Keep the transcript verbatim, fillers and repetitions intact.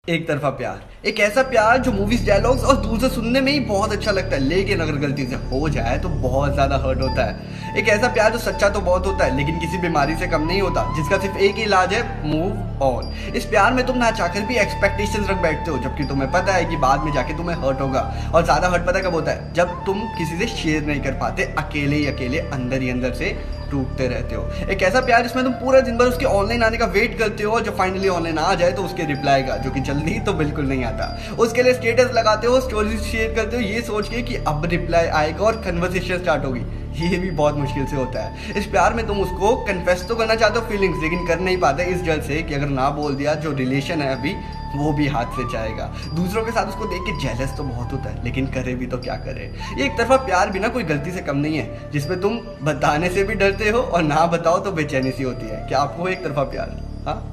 एक तरफा प्यार, एक ऐसा प्यार जो मूवीज डायलॉग्स और दूर से सुनने में ही बहुत अच्छा लगता है, लेकिन अगर गलती से हो जाए तो बहुत ज्यादा हर्ट होता है। एक ऐसा प्यार जो सच्चा तो बहुत होता है लेकिन किसी बीमारी से कम नहीं होता, जिसका सिर्फ एक ही इलाज है, मूव ऑन। इस प्यार में तुम ना चाहकर भी एक्सपेक्टेशंस रख बैठते हो, जबकि तुम्हें पता है कि बाद में जाके तुम्हें हर्ट होगा। और ज्यादा हर्ट पता कब होता है? जब तुम किसी से शेयर नहीं कर पाते, अकेले ही अकेले अंदर ही अंदर से टूटते रहते हो। एक ऐसा प्यार जिसमें तुम पूरा दिन भर उसके ऑनलाइन आने का वेट करते हो, और जब फाइनली ऑनलाइन आ जाए तो उसके रिप्लाई का, जो कि जल्दी तो बिल्कुल नहीं आता, उसके लिए स्टेटस लगाते हो, स्टोरीज शेयर करते हो, ये सोच के कि अब रिप्लाई आएगा और कन्वर्सेशन स्टार्ट होगी। ये भी बहुत मुश्किल से होता है। इस प्यार में तुम उसको कन्फेस तो करना चाहते हो फीलिंग्स, लेकिन कर नहीं पाते इस डर से कि अगर ना बोल दिया जो रिलेशन है अभी वो भी हाथ से जाएगा। दूसरों के साथ उसको देख के जेलस तो बहुत होता है, लेकिन करे भी तो क्या करे। ये एक तरफा प्यार भी ना कोई गलती से कम नहीं है, जिसमें तुम बताने से भी डरते हो और ना बताओ तो बेचैनी सी होती है। क्या आपको एक तरफा प्यार? हाँ।